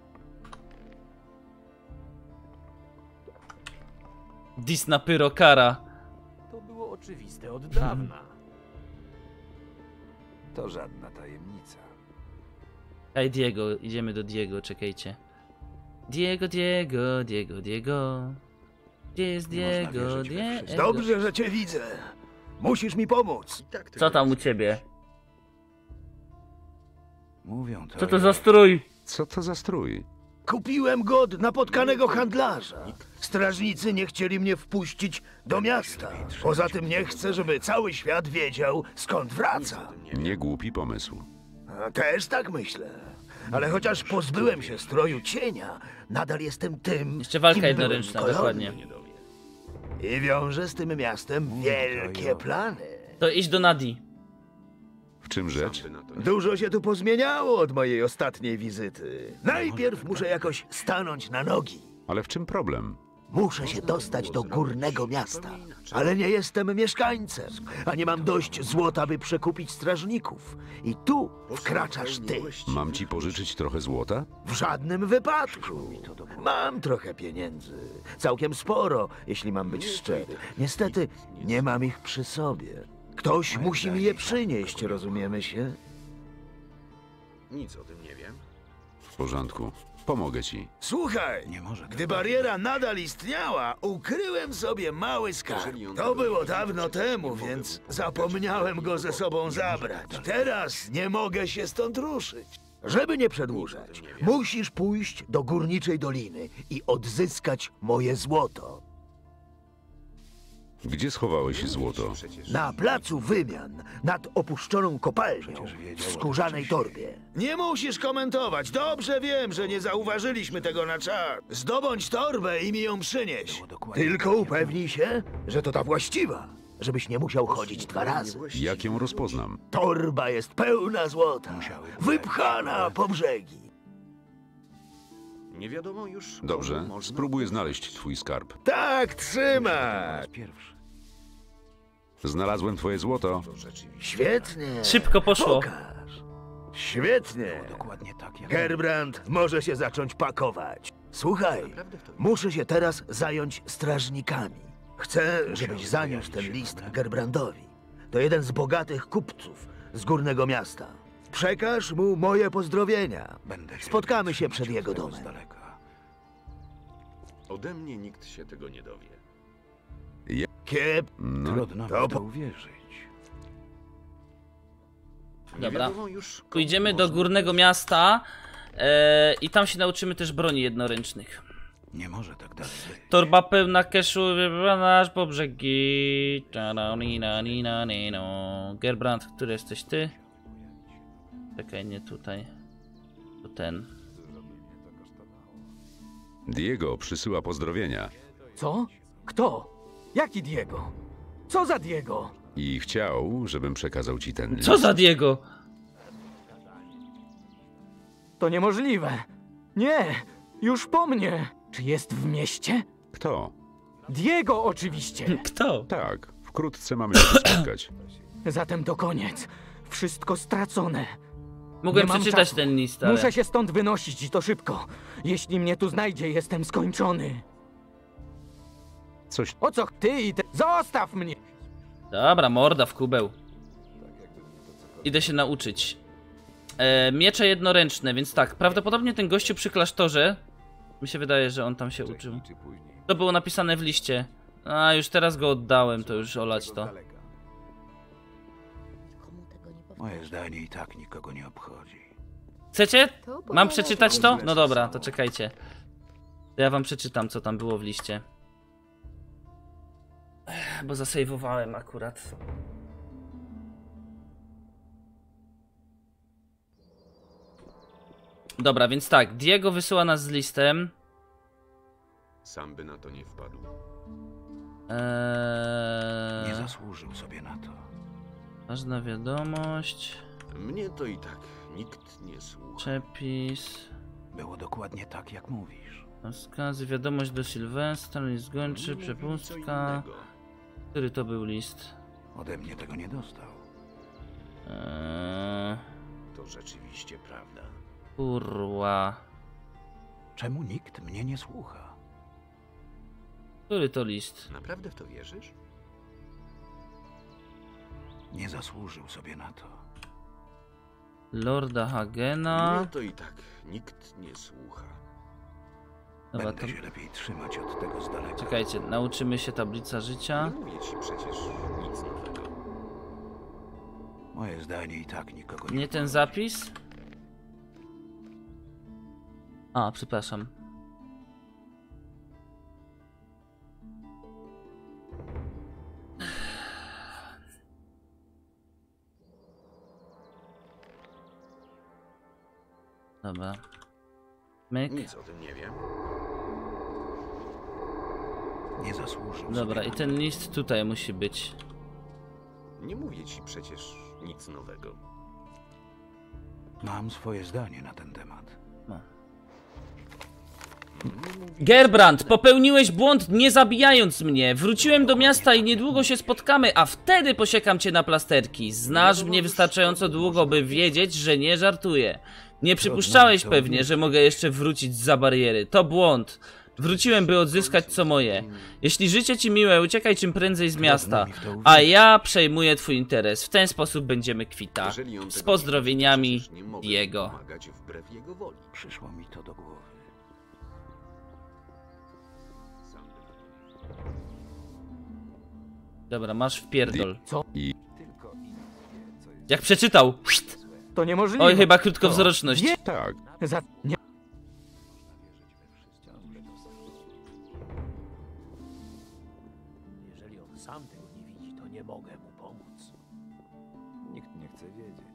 Dis na Pyrokara. To było oczywiste od dawna. To żadna tajemnica. Ej, Diego, idziemy do Diego, czekajcie. Diego. Gdzie jest Diego? Diego. Dobrze, że cię widzę. Musisz mi pomóc. Co tam u ciebie? Mówią to. Co to za strój? Co to za strój? Kupiłem go od napotkanego handlarza. Strażnicy nie chcieli mnie wpuścić do miasta. Poza tym nie chcę, żeby cały świat wiedział, skąd wraca. Nie głupi pomysł. A też tak myślę. Ale chociaż pozbyłem się stroju cienia, nadal jestem tym, Jeszcze walka kim byłem jednoręczna, w kolonii. dokładnie. I wiążę z tym miastem wielkie plany. To idź do Nadi. W czym rzecz? Dużo się tu pozmieniało od mojej ostatniej wizyty. Najpierw muszę jakoś stanąć na nogi. Ale w czym problem? Muszę się dostać do górnego miasta, ale nie jestem mieszkańcem, a nie mam dość złota, by przekupić strażników. I tu wkraczasz ty. Mam ci pożyczyć trochę złota? W żadnym wypadku. Mam trochę pieniędzy. Całkiem sporo, jeśli mam być szczery. Niestety nie mam ich przy sobie. Ktoś musi mi je przynieść, rozumiemy się? W porządku. Pomogę ci. Słuchaj, gdy bariera nadal istniała, ukryłem sobie mały skarb. To było dawno temu, więc zapomniałem go ze sobą zabrać. Teraz nie mogę się stąd ruszyć. Żeby nie przedłużać, musisz pójść do Górniczej Doliny i odzyskać moje złoto. Gdzie schowałeś złoto? Na placu wymian, nad opuszczoną kopalnią, w skórzanej torbie. Nie musisz komentować. Dobrze wiem, że nie zauważyliśmy tego na czas. Zdobądź torbę i mi ją przynieś. Tylko upewnij się, że to ta właściwa, żebyś nie musiał chodzić dwa razy. Jak ją rozpoznam? Torba jest pełna złota, wypchana po brzegi. Nie wiadomo już. Dobrze, spróbuję znaleźć twój skarb. Tak trzymać. Znalazłem twoje złoto. Świetnie. Szybko poszło. Pokaż. Świetnie. Dokładnie tak jak... Gerbrand może się zacząć pakować. Słuchaj, muszę się teraz zająć strażnikami. Chcę, żebyś zaniósł ten list Gerbrandowi. To jeden z bogatych kupców z górnego miasta. Przekaż mu moje pozdrowienia. Spotkamy się przed jego domem. Ode mnie nikt się tego nie dowie. Kiep, No, to uwierzyć. Dobra. Wiadomo już, komu Pójdziemy do można górnego ufać. miasta I tam się nauczymy też broni jednoręcznych. Nie może tak dalej być. Torba pełna keszu, nasz po brzegi. Gerbrand, który jesteś ty? Czekaj, nie tutaj. To ten. Diego przysyła pozdrowienia Co? Kto? Jaki Diego? Co za Diego? i chciał, żebym przekazał ci ten list. Co za Diego? To niemożliwe. Nie, już po mnie. Czy jest w mieście? Kto? Diego oczywiście. Kto? Tak, wkrótce mamy się spotkać. Zatem to koniec. Wszystko stracone. Mogłem Nie mam przeczytać czasu. ten list, ale... Muszę się stąd wynosić i to szybko. Jeśli mnie tu znajdzie, jestem skończony. Coś... O co ty i te... Zostaw mnie! Dobra, morda w kubeł. Idę się nauczyć. Miecze jednoręczne, więc tak, prawdopodobnie ten gościu przy klasztorze, mi się wydaje, że on tam się uczył. To było napisane w liście. A, już teraz go oddałem, to już olać to. Moje zdanie i tak nikogo nie obchodzi. Chcecie? Mam przeczytać to? No dobra, to czekajcie. Ja wam przeczytam, co tam było w liście. Bo zasejwowałem akurat. Dobra, więc tak, Diego wysyła nas z listem. Sam by na to nie wpadł. Nie zasłużył sobie na to. Ważna wiadomość. Mnie to i tak nikt nie słucha. Przepis. Było dokładnie tak, jak mówisz. Rozkazy, wiadomość do Sylwestra, list gończy, przepustka. Który to był list? Ode mnie tego nie dostał. To rzeczywiście prawda. Kurwa. Czemu nikt mnie nie słucha? Który to list? Naprawdę w to wierzysz? Nie zasłużył sobie na to. Lorda Hagena. Mnie to i tak nikt nie słucha. Dobra, Będę się lepiej trzymać od tego z daleka. Czekajcie, nauczymy się tablica życia. Nie mówię ci przecież nic nowego. Moje zdanie i tak nikogo nie Nie ten zapis? A, przepraszam. Dobra. Myk. Nic o tym nie wiem. Nie zasłużył Dobra, sobie i ten list tutaj musi być. Nie mówię ci przecież nic nowego. Mam swoje zdanie na ten temat. No. Gerbrand, popełniłeś błąd nie zabijając mnie. Wróciłem do miasta i niedługo się spotkamy, a wtedy posiekam cię na plasterki. Znasz mnie wystarczająco długo, by wiedzieć, że nie żartuję. Nie przypuszczałeś pewnie, że mogę jeszcze wrócić zza bariery. To błąd. Wróciłem, by odzyskać co moje. Jeśli życie ci miłe, uciekaj czym prędzej z miasta, a ja przejmuję twój interes. W ten sposób będziemy kwita. Jeżeli on Z tego pozdrowieniami, nie chce, przecież nie mogę Diego. pomagać wbrew jego woli. Przyszło mi to do głowy. Dobra, masz wpierdol. Co? Jak przeczytał. To niemożliwe. Oj, chyba krótkowzroczność. Nie. Tak. Za... Nie. Jeżeli on sam tego nie widzi, to nie mogę mu pomóc. Nikt nie chce wiedzieć.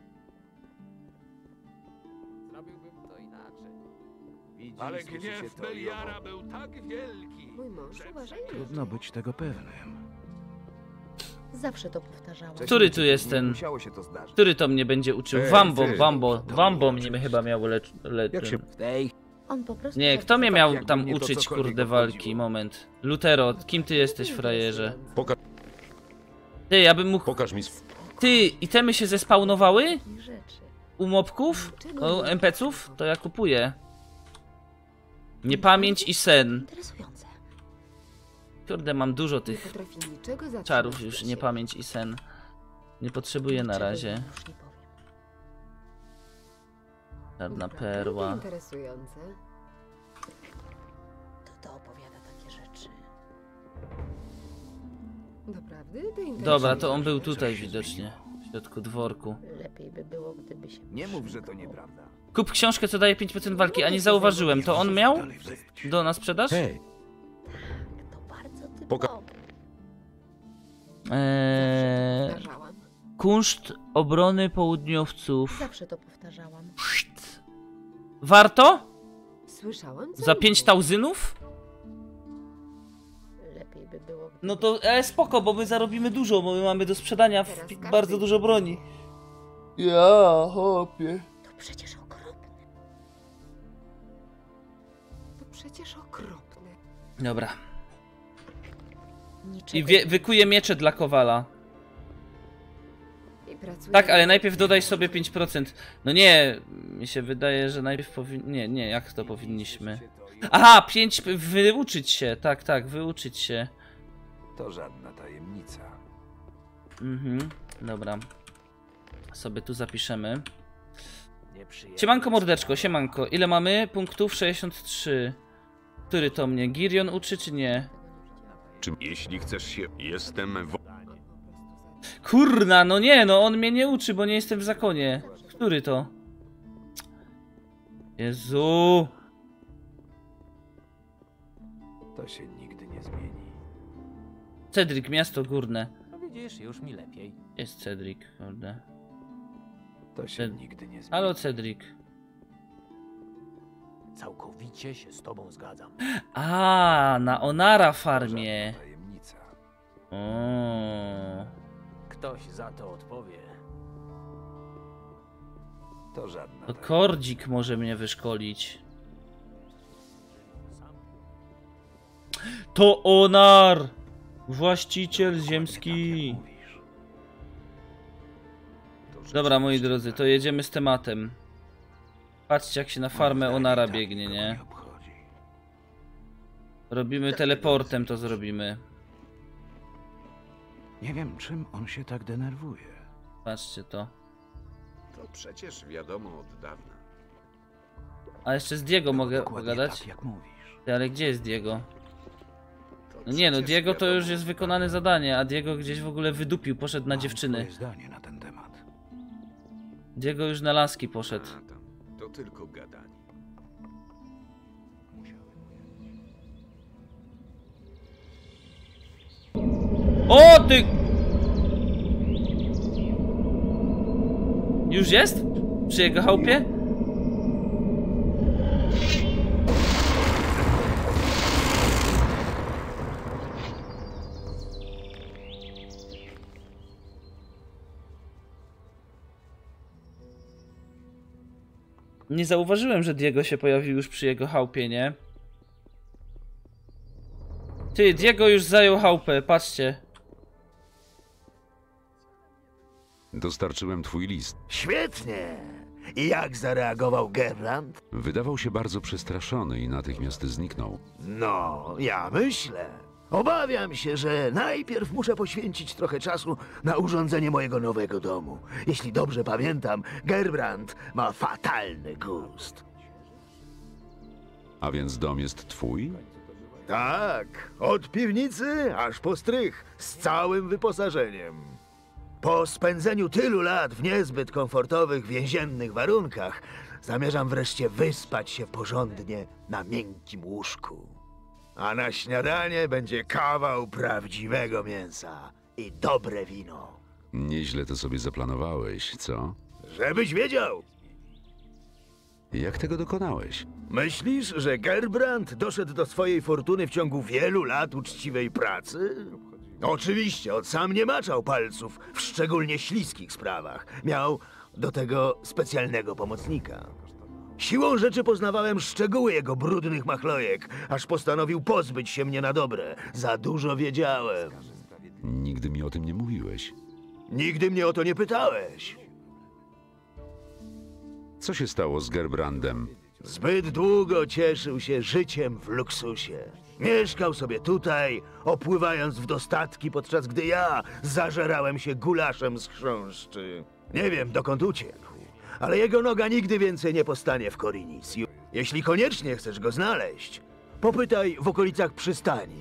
Zrobiłbym to inaczej. Widzi, Ale słyszy gniew się to i Beliara owo. był tak wielki. Mój mąż uważaj. Trudno być tego pewnym. Zawsze to powtarzałam. Który tu jest ten? Musiało się to zdarzyć. Który to mnie będzie uczył? Ej, Wambo, ty. Wambo mnie chyba miał Jak się... On po prostu... Nie, kto mnie tak, miał jakby tam mnie to uczyć, cokolwiek kurde, obchodziło. walki? Moment. Lutero, kim ty jesteś, frajerze? Poka... Ty, ja bym mógł... Pokaż mi... Ty, itemy się zespawnowały? Rzeczy. U mobków? U NPC-ów? To ja kupuję. Niepamięć i sen. Interesujące. Kurde, mam dużo Nie tych potrafi niczego zatrzymać czarów w już, czasie. niepamięć i sen. Nie potrzebuję na Niczego razie. już nie powiem. Czarna Naprawdę perła. interesujące. To opowiada takie rzeczy. Doprawdy? To interesujące. Dobra, to on był tutaj widocznie. W środku dworku. Lepiej by było, gdyby się... Nie mów, że to nieprawda. Kup książkę, co daje 5% walki, a nie zauważyłem. To on miał? Na sprzedaż? Hej, To bardzo Poka- typowe. Powtarzałam. Kunszt obrony południowców. Zawsze to powtarzałam. Warto? Słyszałam, co Za mówisz. 5000? Lepiej by było, gdyby... No to spoko, bo my zarobimy dużo, bo my mamy do sprzedania Teraz każdy bardzo dużo broni. Ja, hopie. To przecież okropne. To przecież okropne. Dobra. Niczego I wykuję miecze dla Kowala. I pracuję... Tak, ale najpierw dodaj sobie 5%. No nie, mi się wydaje, że najpierw powinni... Nie, jak to powinniśmy? Aha, 5... Wyuczyć się, tak, wyuczyć się. To żadna tajemnica. Dobra. Sobie tu zapiszemy. Siemanko mordeczko, siemanko. Ile mamy? Punktów 63. Który to mnie? Girion uczy czy nie? Jeśli chcesz się... Jestem... Kurna, no nie, no on mnie nie uczy, bo nie jestem w zakonie. Który to? Jezu. To się nigdy nie zmieni. Cedric, miasto górne. No widzisz, już mi lepiej. Jest Cedric, kurde. To się nigdy nie zmieni. Halo Cedric. Całkowicie się z tobą zgadzam. A, na Onara farmie. To tajemnica. O. Ktoś za to odpowie. To żadna To tajemnica. Kordzik może mnie wyszkolić. To Onar! Właściciel ziemski. Dobra, moi drodzy, to jedziemy z tematem. Patrzcie, jak się na farmę Onara biegnie, nie? Robimy teleportem, to zrobimy. Nie wiem, czym on się tak denerwuje. Patrzcie to. To przecież wiadomo od dawna. A jeszcze z Diego mogę Dokładnie pogadać? tak, jak mówisz. Ty, ale gdzie jest Diego? To No nie, no przecież Diego to już wiadomo jest od wykonane zadanie, a Diego gdzieś w ogóle wydupił, poszedł na Mam dziewczyny. swoje zdanie na ten temat. Diego już na laski poszedł. dawna. To tylko gadanie. O ty! Już jest? Przy jego chałupie? Nie zauważyłem, że Diego się pojawił już przy jego chałupie, nie? Ty, Diego już zajął chałupę, patrzcie. dostarczyłem twój list. Świetnie! I jak zareagował Gerbrand? Wydawał się bardzo przestraszony i natychmiast zniknął. No, ja myślę. Obawiam się, że najpierw muszę poświęcić trochę czasu na urządzenie mojego nowego domu. Jeśli dobrze pamiętam, Gerbrand ma fatalny gust. A więc dom jest twój? Tak, od piwnicy aż po strych, z całym wyposażeniem. Po spędzeniu tylu lat w niezbyt komfortowych więziennych warunkach, zamierzam wreszcie wyspać się porządnie na miękkim łóżku. A na śniadanie będzie kawał prawdziwego mięsa i dobre wino. Nieźle to sobie zaplanowałeś, co? Żebyś wiedział! Jak tego dokonałeś? Myślisz, że Gerbrand doszedł do swojej fortuny w ciągu wielu lat uczciwej pracy? Oczywiście, od sam nie maczał palców w szczególnie śliskich sprawach. Miał do tego specjalnego pomocnika. Siłą rzeczy poznawałem szczegóły jego brudnych machlojek, aż postanowił pozbyć się mnie na dobre. Za dużo wiedziałem. Nigdy mi o tym nie mówiłeś. Nigdy mnie o to nie pytałeś. Co się stało z Gerbrandem? Zbyt długo cieszył się życiem w luksusie. Mieszkał sobie tutaj, opływając w dostatki, podczas gdy ja zażerałem się gulaszem z chrząszczy. Nie wiem, dokąd uciekł, ale jego noga nigdy więcej nie postanie w Korinis. Jeśli koniecznie chcesz go znaleźć, popytaj w okolicach przystani.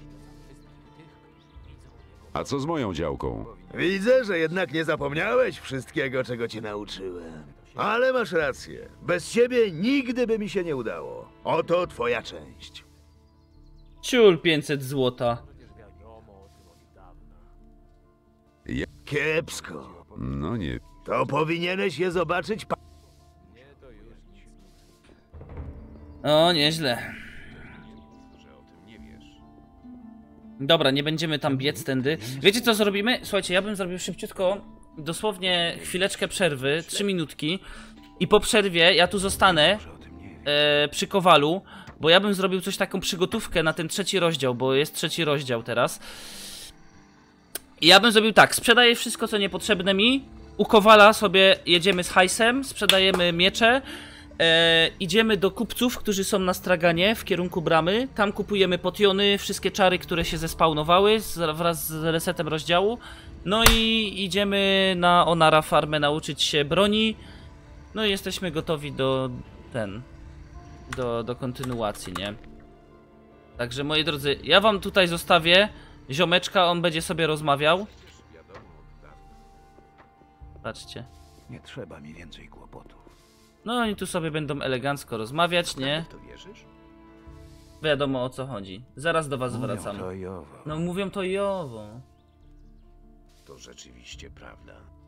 A co z moją działką? Widzę, że jednak nie zapomniałeś wszystkiego, czego cię nauczyłem. Ale masz rację. Bez ciebie nigdy by mi się nie udało. Oto twoja część. Ciul 500 złota. Kiepsko. No nie. To powinieneś je zobaczyć. O, nieźle. Dobra, nie będziemy tam biec tędy. Wiecie co zrobimy? Słuchajcie, ja bym zrobił szybciutko, dosłownie chwileczkę przerwy, 3 minutki. I po przerwie ja tu zostanę przy Kowalu, bo ja bym zrobił coś taką przygotówkę na ten 3. rozdział, bo jest 3. rozdział teraz. I ja bym zrobił tak, sprzedaję wszystko co niepotrzebne mi. U Kowala sobie jedziemy z hajsem, sprzedajemy miecze. Idziemy do kupców, którzy są na straganie w kierunku bramy. Tam kupujemy potiony, wszystkie czary, które się zespawnowały wraz z resetem rozdziału. No i idziemy na Onara farmę nauczyć się broni. No i jesteśmy gotowi do kontynuacji, nie? Także moi drodzy, ja wam tutaj zostawię ziomeczka, on będzie sobie rozmawiał. Patrzcie. Nie trzeba mi więcej kłopotów. No oni tu sobie będą elegancko rozmawiać, nie? To wierzysz? Wiadomo o co chodzi. Zaraz do was Mówią wracam. to i owo. No mówią to i owo. To rzeczywiście prawda.